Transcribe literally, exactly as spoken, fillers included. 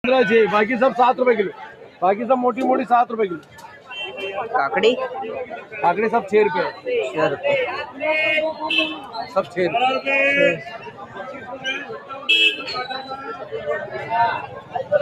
पंद्रह छः, बाकी सब सात रुपए किलो, बाकी सब मोटी मोटी सात रुपए किलो। काकड़ी काकड़ी सब छः रुपए, छः रुपये सब छः रुपए।